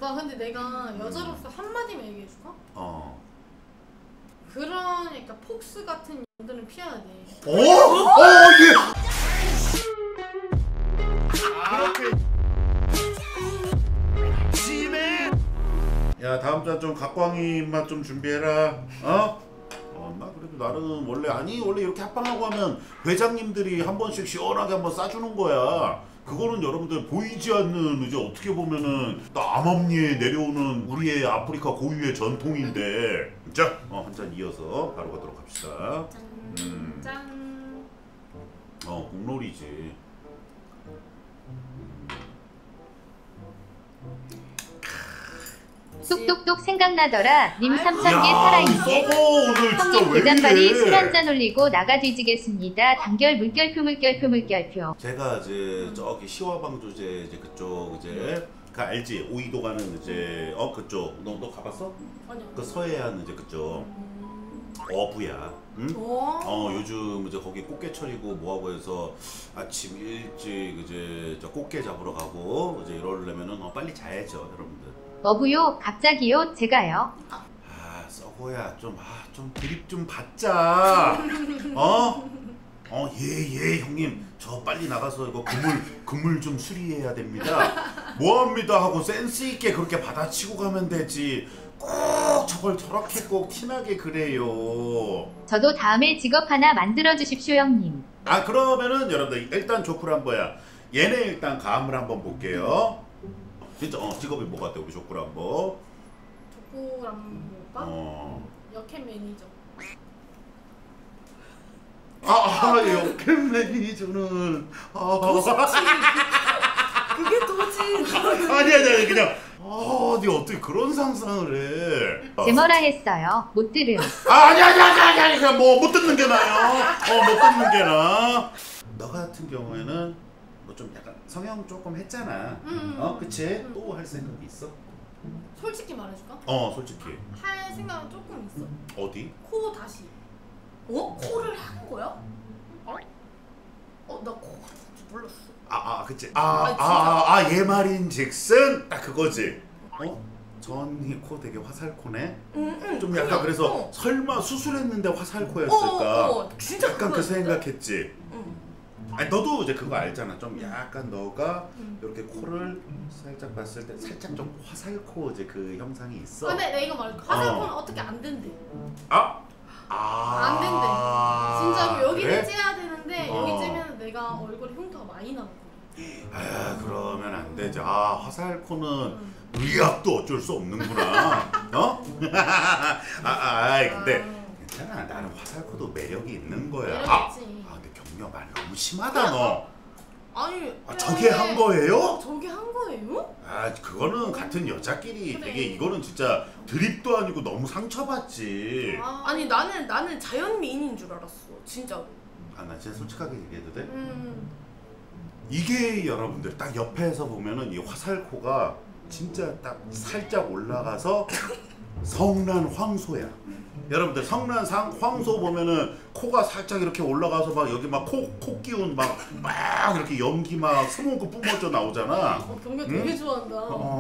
오빠 근데 내가 여자로서 한마디만 얘기해줄까? 그러니까 폭스 같은 년들은 피해야 돼. 예. 야 다음 주 좀 각광이 입맛 좀 준비해라. 나 그래도 나름 원래 이렇게 합방하고 하면 회장님들이 한 번씩 시원하게 한번 싸주는 거야. 그거는 여러분들 보이지 않는 이제 어떻게 보면은 남암리에 내려오는 우리의 아프리카 고유의 전통인데. 자, 한 잔 이어서 바로 가도록 합시다. 짠. 국룰이지. 똑똑똑 생각나더라. 님 3000개 살아있게. 형님 계단발이 술 한잔 올리고 나가 뒤지겠습니다. 단결 물결표. 제가 이제 저기 시화방조제 이제 그쪽 이제 그 알지? 오이도 가는 이제 그쪽 너 가봤어? 아니요. 그 서해안 이제 그쪽 어부야. 응? 요즘 이제 거기 꽃게철이고 뭐하고 해서 아침 일찍 이제 저 꽃게 잡으러 가고 이제 이러려면은 빨리 자야죠, 여러분들. 어부요? 갑자기요? 제가요? 썩어야 좀 드립 좀 받자. 예 형님 저 빨리 나가서 이거 그물 좀 수리해야 됩니다. 뭐합니다 하고 센스 있게 그렇게 받아치고 가면 되지. 꼭 저걸 저렇게 꼭 티나게 그래요. 저도 다음에 직업 하나 만들어 주십시오, 형님. 그러면은 여러분들 일단 조쿨 한번야. 얘네 일단 감을 한번 볼게요. 진짜 직업이 뭐 같아 우리 조쿨 한번. 조쿨 한번 볼까? 역행 매니저. 역행 매니저는 그게 도지. 아니야 그냥 니 어떻게 그런 상상을 해? 제머라 했어요. 못 들음. 아니야 그냥 못 듣는 게 나요. 못 듣는 게 나. 너 같은 경우에는 뭐 좀 약간 성형 조금 했잖아. 그치? 또 할 생각이 있어? 솔직히 말해줄까? 솔직히 할 생각은 조금 있어. 어디? 코 다시. 코를 한 거야? 나 코 하는 줄 몰랐어. 그치. 진짜. 얘 말인즉슨 딱 그거지. 전이 코 되게 화살코네. 좀 약간 그래서 설마 수술했는데 화살코였을까? 진짜 약간 그 생각했지. 너도 이제 그거 알잖아. 좀 약간 너가 이렇게 코를 살짝 봤을 때 살짝 좀 화살코 이제 그 형상이 있어. 근데 내가 이거 말할게. 화살코는 어떻게 안 된대. 안 된대. 진짜로 여기를 그래? 째야 되는데 여기 째면 내가 얼굴에 흉터가 많이 나거든. 그러면 안 되지. 화살코는 의학도 어쩔 수 없는구나. 근데 괜찮아. 나는 화살코도 매력이 있는 거야. 매력있지. 근데 경력 말 너무 심하다 너. 아니 저게 한 거예요? 저게 한 거예요? 그거는 같은 여자끼리 그래. 되게 이거는 진짜 드립도 아니고 너무 상처받지. 아니 나는 자연 미인인 줄 알았어 진짜로. 나 진짜 솔직하게 얘기해도 돼? 이게 이게 여러분들 딱 옆에서 보면은 이 화살코가 진짜 딱 살짝 올라가서 성난 황소야. 여러분들 성난 황소 보면은 코가 살짝 이렇게 올라가서 막 여기 막 코 기운 막 이렇게 연기 막 스모크 뿜어져 나오잖아. 경력 되게 좋아한다.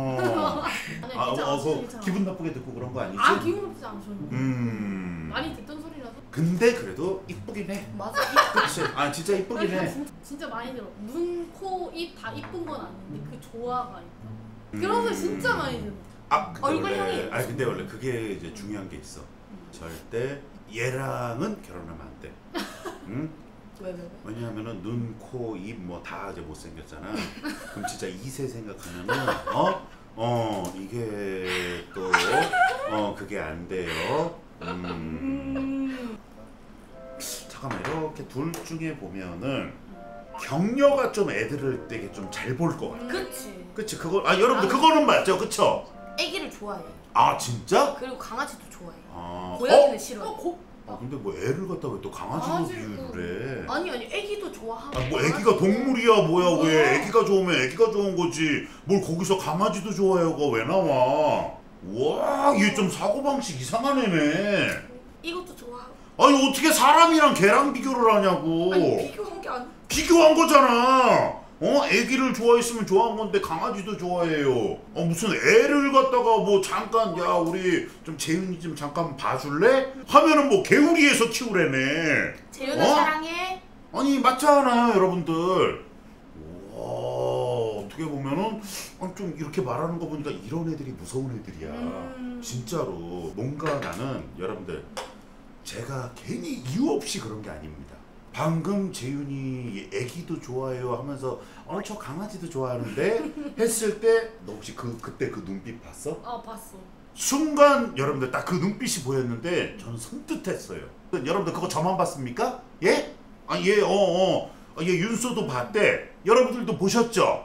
그거 기분 나쁘게 듣고 그런 거 아니지? 기분 나쁘지 않아 저는. 많이 듣던 소리라서. 근데 그래도 이쁘긴 해. 맞아. 그치? 진짜 이쁘긴 해. 진짜 많이 들어. 눈, 코, 입 다 이쁜 건 아닌데 그 조화가 있다. 그런 거 진짜 많이 들어. 얼굴 향이. 근데 원래 그게 이제 중요한 게 있어. 절대 얘랑은 결혼하면 안 돼. 응? 왜? 왜냐하면은 눈, 코, 입 뭐 다 이제 못생겼잖아. 그럼 진짜 이세 생각하면은 이게 또 그게 안 돼요. 잠깐만 이렇게 둘 중에 보면은 격려가 좀 애들을 되게 좀 잘 볼 것 같아. 그치 그거 여러분들 그거는 맞죠, 그쵸? 애기를 좋아해. 진짜? 그리고 강아지도 좋아해. 고양이는 싫어. 근데 뭐 애를 갖다가 왜 또 강아지로 비유를 해? 아니 애기도 좋아하고. 뭐 애기가 동물이야 뭐야. 왜 애기가 좋으면 애기가 좋은 거지 뭘 거기서 강아지도 좋아해요가 왜 나와? 와, 얘 좀 사고방식 이상한 애네. 이것도 좋아하고. 어떻게 사람이랑 개랑 비교를 하냐고. 비교한 게 아니야. 비교한 거잖아. 애기를 좋아했으면 좋아한 건데 강아지도 좋아해요. 무슨 애를 갖다가 뭐 잠깐 야 우리 좀 재윤이 좀 잠깐 봐줄래? 하면은 뭐 개우리에서 키우래네. 재윤아 사랑해. 아니 맞잖아요 여러분들. 와 어떻게 보면은 좀 이렇게 말하는 거 보니까 이런 애들이 무서운 애들이야. 진짜로. 뭔가 나는 여러분들 제가 괜히 이유 없이 그런 게 아닙니다. 방금 재윤이 애기도 좋아해요 하면서 저 강아지도 좋아하는데 했을 때 너 혹시 그때 그 눈빛 봤어? 봤어. 순간 여러분들 딱 그 눈빛이 보였는데 저는 섬뜩했어요. 여러분들 그거 저만 봤습니까? 예? 얘 윤소도 봤대. 여러분들도 보셨죠?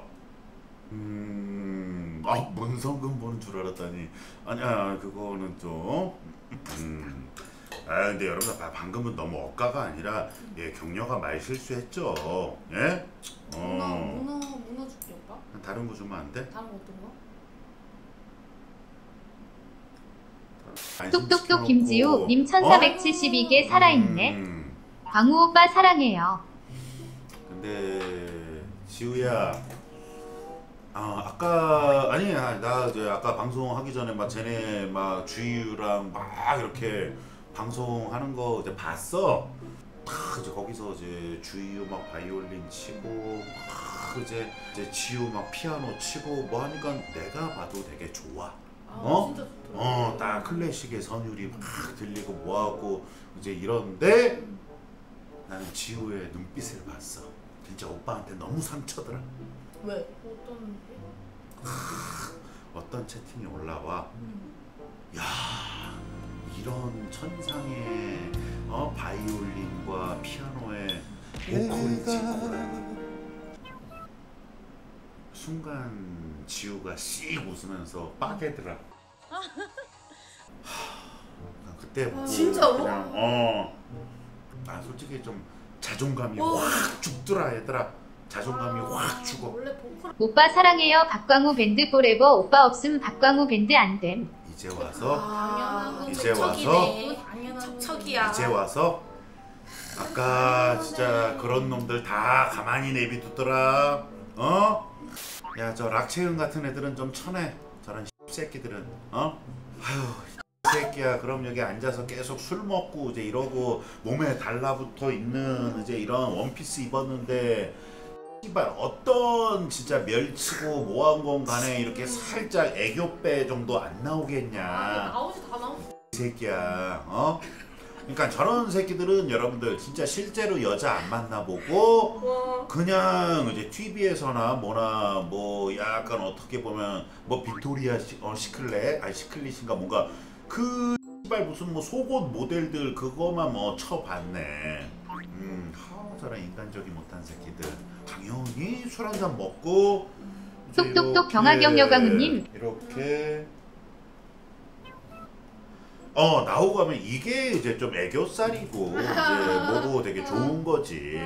문성근 보는 줄 알았더니 아니야 그거는 좀 근데 여러분 방금은 너무 억까가 아니라 격려가 말 실수했죠. 예? 문어 줄게 오빠. 다른 거 주면 안 돼? 다른 거 어떤 거? 똑똑똑 김지우 님 1472개 살아있네. 광우 오빠 사랑해요. 근데 지우야 아까 아니야 나 이제 아까 방송하기 전에 막 쟤네 막 주희유랑 막 이렇게 방송하는 거 이제 봤어. 이제 거기서 이제 주희유 막 바이올린 치고 막 이제 지우 막 피아노 치고 뭐 하니까 내가 봐도 되게 좋아. 진짜 좋다. 딱 클래식의 선율이 막 들리고 뭐하고 이제 이런데 나는 지우의 눈빛을 봤어. 진짜 오빠한테 너무 상처더라. 왜? 어떤 채팅이 올라와. 야 이런 천상의 바이올린과 피아노의 보컬이 지금 순간 지우가 씩 웃으면서 빠개더라. 그때부터 진짜로? 그냥 솔직히 좀 자존감이 확 죽더라 얘들아. 자존감이 확 죽어. 원래 보컬 오빠 사랑해요. 박광우 밴드 포레버. 오빠 없음 박광우 밴드 안 됨. 이제 와서 당연한 이제 척척이네. 당연한 척척이야. 이제 와서 아까 진짜 그런 놈들 다 가만히 내비두더라. 야 저 락채은 같은 애들은 좀 쳐내. 저런 새끼들은 아휴 새끼야. 그럼 여기 앉아서 계속 술 먹고 이제 이러고 몸에 달라붙어 있는 이제 이런 원피스 입었는데 씨발 어떤 진짜 멸치고 뭐한 건 간에 이렇게 살짝 애교배 정도 안 나오겠냐. 나오지 다 나오지. 이 새끼야. 그러니까 저런 새끼들은 여러분들 진짜 실제로 여자 안 만나보고 그냥 이제 TV에서나 뭐나 뭐 약간 어떻게 보면 뭐 빅토리아 시클릿인가 뭔가 그 씨발 무슨 뭐 속옷 모델들 그거만 뭐 쳐봤네. 저런 인간적이 못한 새끼들 당연히 술 한잔 먹고 똑똑똑 경화경 여강우님. 이렇게 나오고 하면 이게 이제 좀 애교살이고 이제 뭐고 되게 좋은 거지.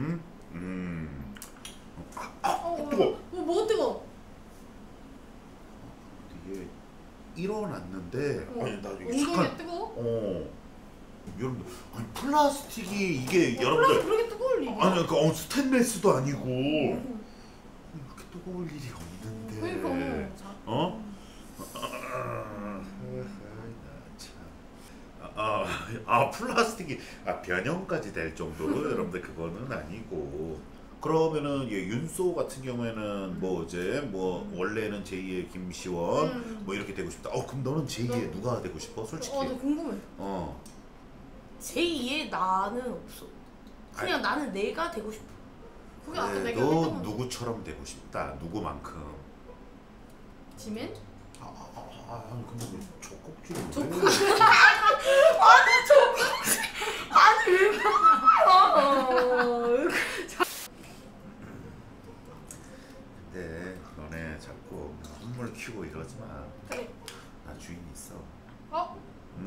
뜨거. 뭐 뜨거? 이게 일어났는데 아니 나 이게 엉덩이에 잠깐 뜨거? 여러분들 아니 플라스틱이 이게 여러분들 그렇게 뜨거울 일이? 아니 그 스테인레스도 아니고 이렇게 뜨거울 일이 없는데. 그러니까 플라스틱이 변형까지 될 정도로 여러분들 그거는 아니고. 그러면은 윤소 같은 경우에는 뭐 이제 뭐 원래는 제2의 김시원 뭐 이렇게 되고 싶다. 그럼 너는 제2의 누가 되고 싶어? 솔직히. 나 궁금해. 제2의 나는 없어. 그냥 나는 내가 되고 싶어. 그게 아까 내가 너 했던 건 누구처럼 되고 싶다. 누구만큼. 지멘? 아니 근데 왜 젖꼭지를 아니 왜 그래? 근데 너네 자꾸 눈물 키우고 이러지 마. 그래. 나 주인 있어. 응?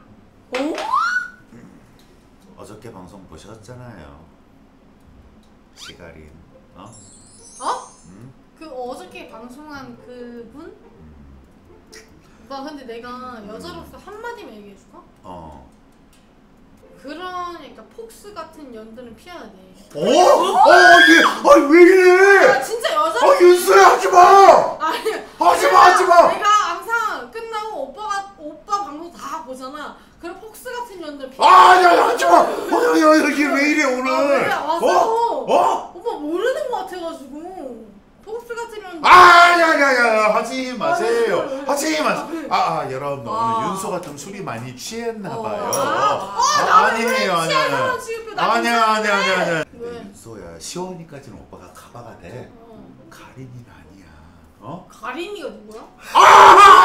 어저께 방송 보셨잖아요. 시가린. 응? 그 어저께 방송한 그분? 오빠 근데 내가 여자로서 한마디만 얘기해줄까? 그러니까 폭스 같은 년들은 피해야 돼. 왜 이래? 아, 진짜 여자. 윤수야 하지마. 아니, 하지마. 내가 항상 끝나고 오빠 방송 다 보잖아. 그럼 폭스 같은 년들 피해. 야 하지마. 이게 왜 이래 오늘? 와서 오빠 모르는 거 같아가지고 폭스 같은 년들. 야야야야 하지 마세요. 하지 마세요. 여러분 오늘 윤서가 좀 술이 많이 취했나봐요. 아니에요. 아니야. 왜? 윤서야 시원이까지는 오빠가 가봐가 돼. 가린이는 아니야. 가린이가 누구야?